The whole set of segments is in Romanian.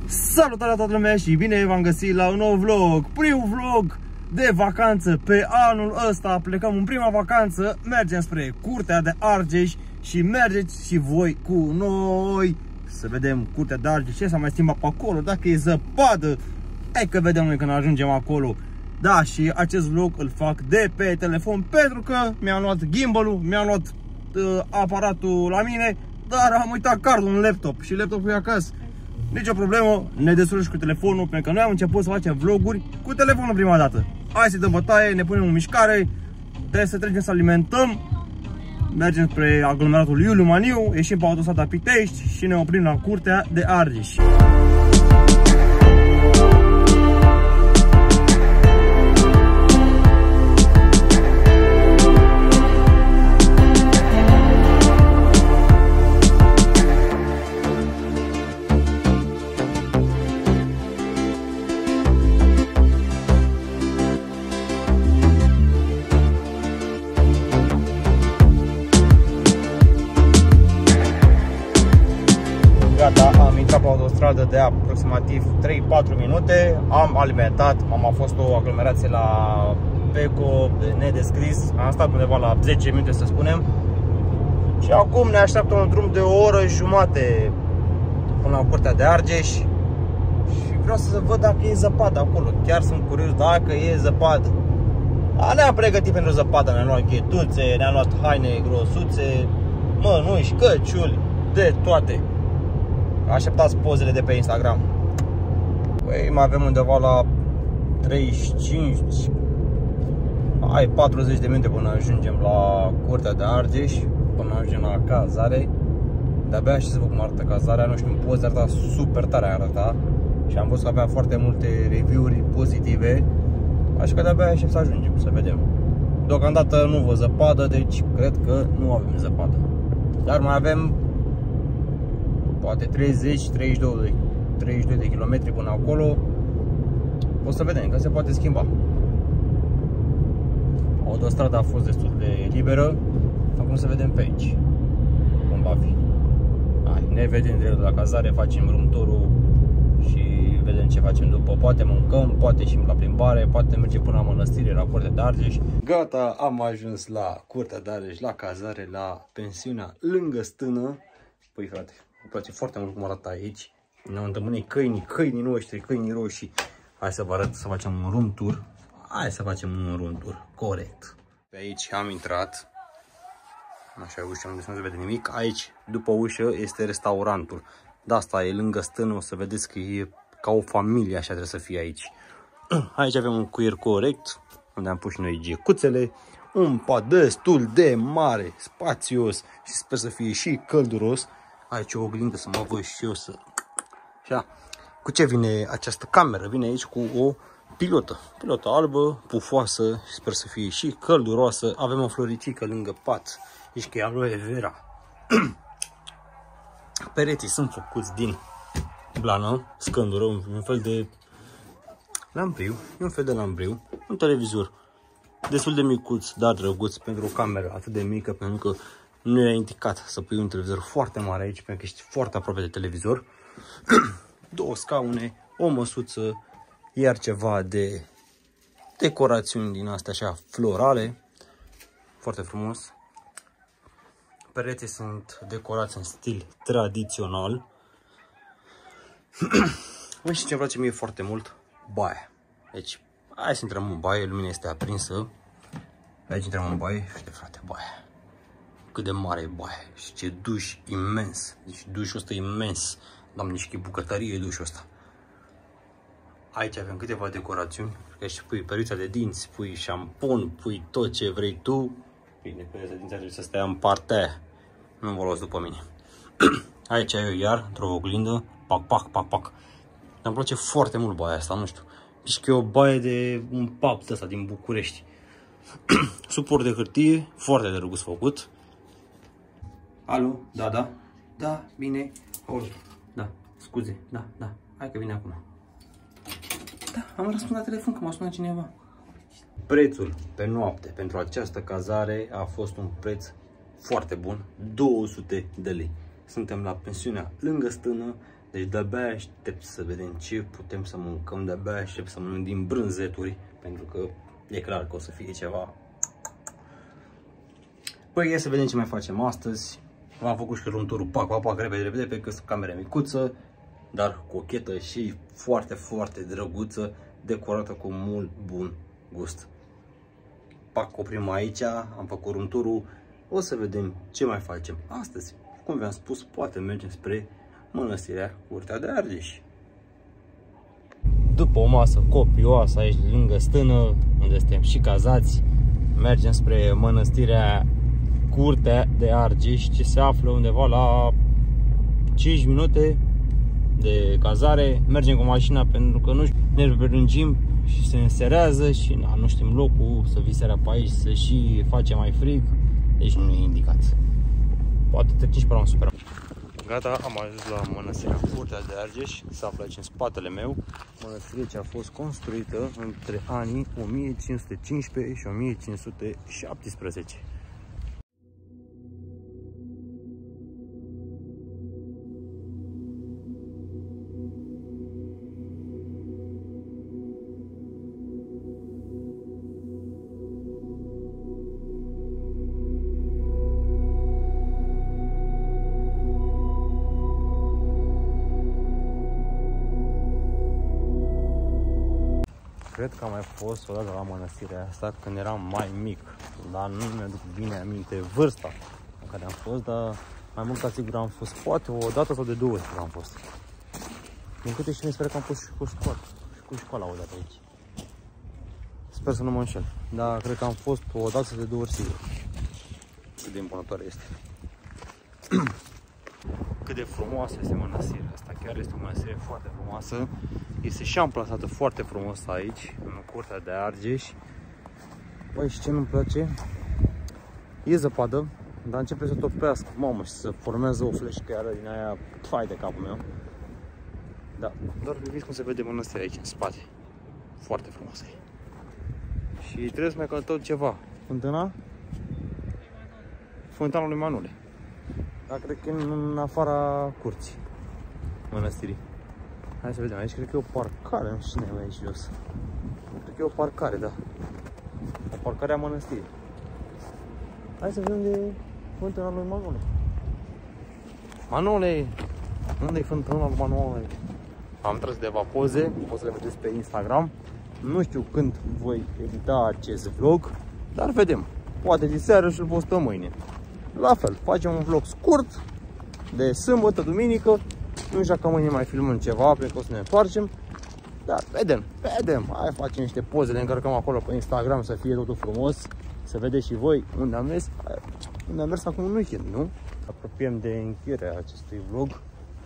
Salutare la toată lumea și bine v-am găsit la un nou vlog. Primul vlog de vacanță pe anul ăsta. Plecăm în prima vacanță, mergem spre Curtea de Argeș și mergeți și voi cu noi să vedem Curtea de Argeș, ce s-a mai schimbat pe acolo, dacă e zăpadă. Hai că vedem noi când ajungem acolo. Da, și acest vlog îl fac de pe telefon pentru că mi-am luat gimbal-ul, mi-am luat aparatul la mine, dar am uitat cardul în laptop și laptopul e acasă. Nici o problemă, ne descurcăm cu telefonul, pentru că noi am început să facem vloguri cu telefonul prima dată. Hai să dăm bătaie, ne punem în mișcare, trebuie să trecem să alimentăm. Mergem spre aglomeratul Iuliu Maniu, ieșim pe autostrada Pitești și ne oprim la Curtea de Argeș. Am intrat pe autostradă de aproximativ 3-4 minute, am alimentat, a fost o aglomerație la Peco de nedescris, am stat undeva la 10 minute să spunem și acum ne așteaptă un drum de o oră jumate până la Curtea de Argeș și vreau să văd dacă e zăpadă acolo, chiar sunt curios dacă e zăpadă. Ne-am pregătit pentru zăpadă, ne-am luat ghetuțe, ne-am luat haine grosuțe, mănuși, căciuli, de toate. Așteptați pozele de pe Instagram. Păi mai avem undeva la 35, 40 de minute până ajungem la Curtea de Argeș, până ajungem la cazare. De-abia aștept să văd cum arată cazarea, nu știu, în poze arăta super tare arăta și am văzut că avea foarte multe review-uri pozitive, așa că de-abia aștept să ajungem, să vedem. Deocamdată nu văd zăpadă, deci cred că nu avem zăpadă. Dar mai avem poate 30-32 de kilometri până acolo. O să vedem că se poate schimba. Autostrada a fost destul de liberă. Acum să vedem pe aici cum va fi. Hai, ne vedem direct de la cazare, facem room-tour-ul și vedem ce facem după. Poate mâncăm, poate ieșim la plimbare, poate mergem până la mănăstire, la Curtea de Argeș. Gata, am ajuns la Curtea de Argeș, la cazare, la pensiunea lângă stână. Păi frate, îmi place foarte mult cum arată aici. Ne-au întâlnit câinii noștri, câinii roșii. Hai să vă arăt, să facem un room tour. Hai să facem un room tour, corect. Pe aici am intrat. Așa e ușa unde nu se vede nimic. Aici, după ușă, este restaurantul. De asta e lângă stână, o să vedeți că e ca o familie, așa trebuie să fie aici. Aici avem un cuier corect, unde am pus și noi gecuțele. Un pat destul de mare, spațios și sper să fie și călduros. Aici o oglindă să mă văd și eu să... Așa. Cu ce vine această cameră? Vine aici cu o pilotă. Pilotă albă, pufoasă, sper să fie și călduroasă. Avem o floricică lângă pat. Aici că e aloe vera. Pereții sunt făcuți din blană, scândură, un fel de lambriu. Un fel de lambriu. Un televizor destul de micuț, dar drăguț pentru o cameră atât de mică, pentru că nu e indicat să pui un televizor foarte mare aici, pentru că ești foarte aproape de televizor. Două scaune, o măsuță, iar ceva de decorațiuni din astea așa florale. Foarte frumos. Pereții sunt decorați în stil tradițional. Mă, și ce îmi place mie foarte mult? Baia. Deci, hai să intrăm în baie, lumina este aprinsă. Aici intrăm în baie. Uite frate, baia. Cât de mare e baia și ce duș imens. Deci dușul ăsta e imens. Doamne, și ce bucătărie e dușul ăsta. Aici avem câteva decorațiuni. Aici pui periuța de dinți, pui șampon, pui tot ce vrei tu. Bine, periuța de dinți trebuie să stea în partea aia. Nu vă luați după mine. Aici ai eu iar, într-o oglindă. Pac, pac, pac, pac. Îmi place foarte mult baia asta, nu știu. Deci că e o baie de un pub ăsta din București. Suport de hârtie, foarte drăguț făcut. Alo, da, da, da, bine, da, scuze, da, da, hai că vine acum. Da, am răspuns la telefon că m-a sunat cineva. Prețul pe noapte pentru această cazare a fost un preț foarte bun, 200 de lei. Suntem la pensiunea lângă stână, Deci de-abia aștept să vedem ce putem să mâncăm, de-abia aștept să mănânc din brânzeturi, pentru că e clar că o să fie ceva. Păi e să vedem ce mai facem astăzi. V-am făcut și rundturul pac, repede, pe că sunt camera micuță, dar cochetă și foarte, foarte drăguță, decorată cu mult bun gust. Pac, oprim aici, am făcut rundturul, o să vedem ce mai facem astăzi. Cum v-am spus, poate mergem spre Mănăstirea Curtea de Argeș. După o masă copioasă aici lângă stână, unde suntem și cazați, mergem spre Mănăstirea Curtea de Argeș, ce se află undeva la 5 minute de cazare. Mergem cu mașina pentru că ne prelungim și se înserează și nu știm locul, să vii seara pe aici, să și face mai frig, deci nu e indicat. Poate trecem și pe la un super. Gata, am ajuns la Mănăstirea Curtea de Argeș, se află aici în spatele meu. Mănăstirea ce a fost construită între anii 1515 și 1517. Cred că am mai fost o dată la mănăstirea asta când eram mai mic, dar nu mi-aduc bine aminte vârsta în care am fost, dar mai mult ca sigur am fost poate o dată sau de 2 ori am fost. Din câte știu, sper că am fost și cu școala o dată aici. Sper să nu mă înșel, dar cred că am fost o dată sau de 2 ori sigur. Cât de impunătoare este. Cât de frumoasă este mănăstirea asta, chiar este o mănăstire foarte frumoasă. Este și amplasată foarte frumos aici, în Curtea de Argeș. Băi, și ce nu-mi place? E zăpadă, dar începe să topească, mamă, și să formează o fleșcăiară din aia, fai de capul meu. Da, doar priviți cum se vede mănăstirea aici, în spate. Foarte frumoasă e. Și trebuie să mai călătăm ceva. Fântâna? Fântâna lui Manole. Dar cred că e în afara curții mănăstirii. Hai să vedem, aici cred că e o parcare, nu știu cine e aici jos. Cred că e o parcare, da. O parcare a mănăstirii. Hai să vedem de fântâna lui Manole. Manole! Unde e fântâna lui Manole? Am tras câteva poze, o să le vedeți pe Instagram. Nu știu când voi edita acest vlog, dar vedem. Poate de seară și-l postăm mâine. La fel, facem un vlog scurt de sâmbătă, duminică. Nu știu dacă mâine mai filmăm ceva, pentru că o să ne întoarcem. Dar vedem. Hai, facem niște poze, le încărcăm acolo pe Instagram să fie totul frumos. Să vedeți și voi unde am mers. Unde am mers acum un weekend, nu? Apropiem de încheierea acestui vlog.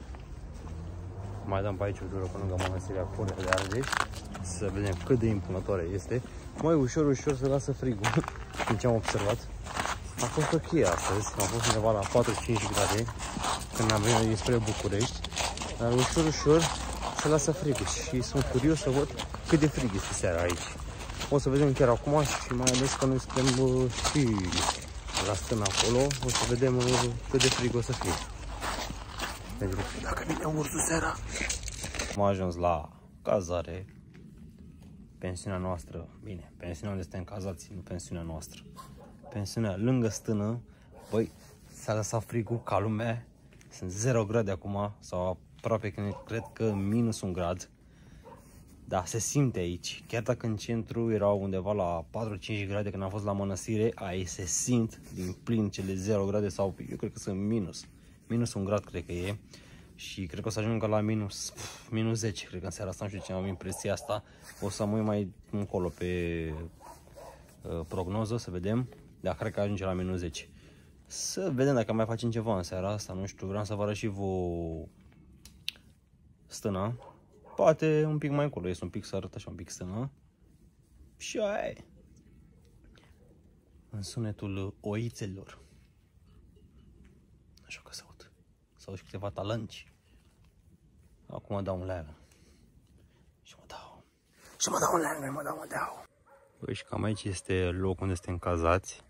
Mai dăm pe aici o dură până lângă Mănăstirea Curtea de Argeș. Să vedem cât de impunătoare este. Mai ușor se lasă frigul. Din ce am observat. A fost ok astăzi, am fost undeva la 45 grade când am venit spre București, dar ușor se lasă frigul și sunt curios să văd cât de frig este seara aici. O să vedem chiar acum și mai ales că noi suntem și la stână acolo, o să vedem cât de frig o să fie. Pentru că dacă vine ursul seara... Am ajuns la cazare, pensiunea noastră, bine, pensiunea unde suntem cazați, nu pensiunea noastră. Pensiunea lângă stână, băi, s-a lăsat frigul ca lumea, sunt 0 grade acum, sau aproape cred că minus 1 grad. Da, se simte aici, chiar dacă în centru erau undeva la 4-5 grade când am fost la mănăstire, aici se simt din plin cele 0 grade sau eu cred că sunt minus 1 grad cred că e. Și cred că o să ajungă la minus 10, cred că în seara asta, nu știu ce am impresia asta. O să mă uit mai încolo pe prognoză, să vedem. Dar cred că ajunge la minus 10. Să vedem dacă mai facem ceva în seara asta, nu știu, vreau să vă arăt și vouă stâna. Poate un pic mai încolo, este un pic să arăt așa un pic stână. Și aia e. În sunetul oițelor. Așa că se aud. Sau și câteva talanci. Acum dau un leagă. Și mă dau. Și mă dau un leagă, mă dau. Păi și cam aici este locul unde suntem cazați.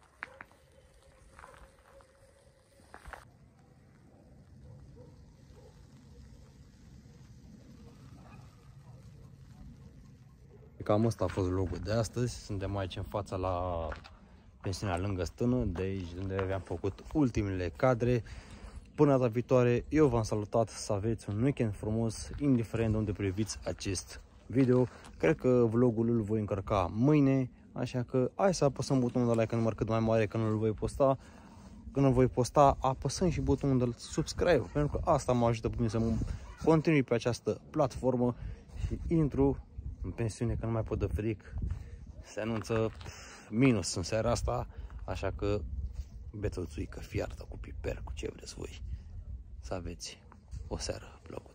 Cam asta a fost vlogul de astăzi. Suntem aici în fața la pensiunea lângă stână, de aici unde aveam făcut ultimele cadre. Până data viitoare, eu v-am salutat, să aveți un weekend frumos, indiferent de unde priviți acest video. Cred că vlogul îl voi încărca mâine, așa că hai să apăsăm butonul de like, număr cât mai mare când îl voi posta. Când îl voi posta, apăsăm și butonul de subscribe, pentru că asta mă ajută pe mine să continui pe această platformă și intru în pensiune, că nu mai pot de fric. Se anunță minus în seara asta, așa că bețățuică fiartă cu piper, cu ce vreți voi. Să aveți o seară plăcută.